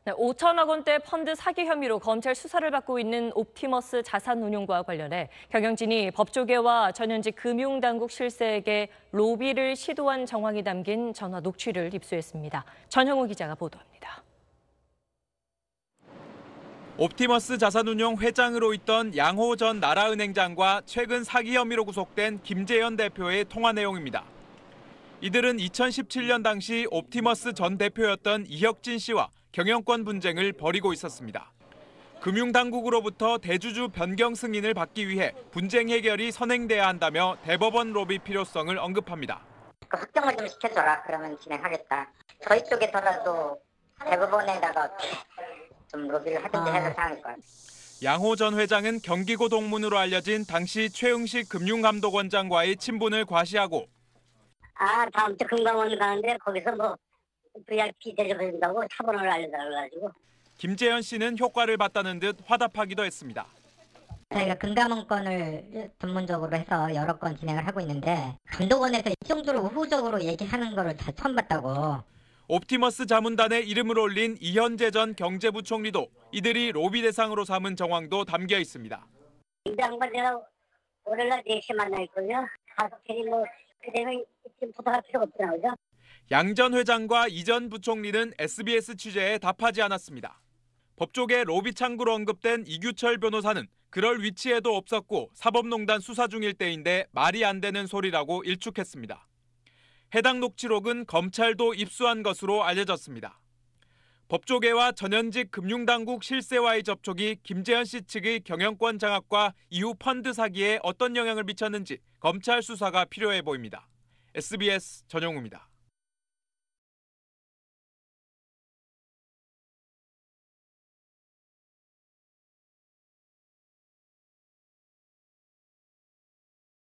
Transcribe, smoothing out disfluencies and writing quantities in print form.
네, 5천억 원대 펀드 사기 혐의로 검찰 수사를 받고 있는 옵티머스 자산운용과 관련해 경영진이 법조계와 전현직 금융당국 실세에게 로비를 시도한 정황이 담긴 전화 녹취를 입수했습니다. 전형우 기자가 보도합니다. 옵티머스 자산운용 회장으로 있던 양호 전 나라은행장과 최근 사기 혐의로 구속된 김재현 대표의 통화 내용입니다. 이들은 2017년 당시 옵티머스 전 대표였던 이혁진 씨와 경영권 분쟁을 벌이고 있었습니다. 금융당국으로부터 대주주 변경 승인을 받기 위해 분쟁 해결이 선행돼야 한다며 대법원 로비 필요성을 언급합니다. 확정을 좀 시켜줘라. 그러면 진행하겠다. 저희 쪽에서라도 대법원에다가 좀 로비를 하든지 해서 상황일 거예요. 양호 전 회장은 경기고 동문으로 알려진 당시 최응식 금융감독원장과의 친분을 과시하고 다음 주 금감원 가는데 거기서 VIP 대접해준다고 차번호를 알려달라가지고. 김재현 씨는 효과를 봤다는 듯 화답하기도 했습니다. 저희가 금감원권을 전문적으로 해서 여러 건 진행을 하고 있는데 감독원에서 이 정도로 우호적으로 얘기하는 거를 다 처음 봤다고. 옵티머스 자문단에 이름을 올린 이현재 전 경제부총리도 이들이 로비 대상으로 삼은 정황도 담겨 있습니다. 이 양반 내가 월요일날 4시에 만나있거든요. 가서 괜히 그대로 지금 부탁할 필요가 없잖아, 그죠? 양 전 회장과 이 전 부총리는 SBS 취재에 답하지 않았습니다. 법조계 로비 창구로 언급된 이규철 변호사는 그럴 위치에도 없었고 사법농단 수사 중일 때인데 말이 안 되는 소리라고 일축했습니다. 해당 녹취록은 검찰도 입수한 것으로 알려졌습니다. 법조계와 전현직 금융당국 실세와의 접촉이 김재현 씨 측의 경영권 장악과 이후 펀드 사기에 어떤 영향을 미쳤는지 검찰 수사가 필요해 보입니다. SBS 전용우입니다.